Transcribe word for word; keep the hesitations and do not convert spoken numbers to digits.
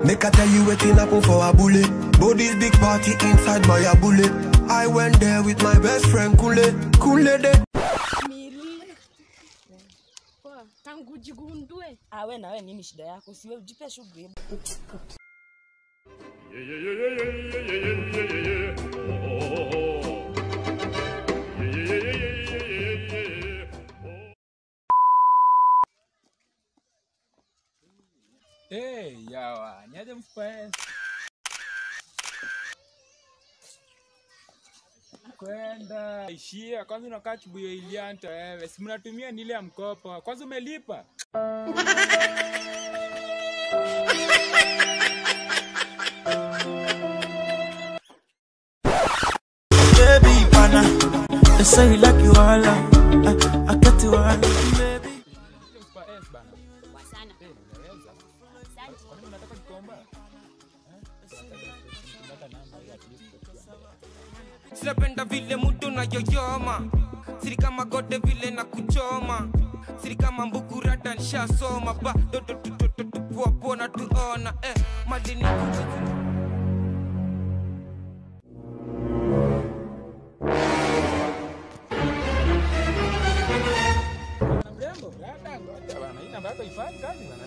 Make I tell you waiting happen for a bullet. Body's big party inside my a bullet. I went there with my best friend Kule. Kule de. Tangu jigundue. Ah, wewe na wewe nini shida yako? Usiwe ujipe shughuli. Eh, yawa, niaje mfupa? Kwenda ishia kwanza unakaa kibuyo ilianta wewe. Si mnatumia nile ya mkopo. Kwanza umelipa? Baby pana, they say you like you all. I, I get you all, baby. Mfupa S bana. Wasana. Eh, unaweza. Asante. Kwa nini unataka kuomba? Sinapenda vile mtu na yoyoma. Siri kama gote vile na kuchoma. Siri kama mbukurata nishasoma. Ba do do do do do do po na tuona eh madini Mrembo, rada ngoja bana. Hii namba yako ifanye kazi bana.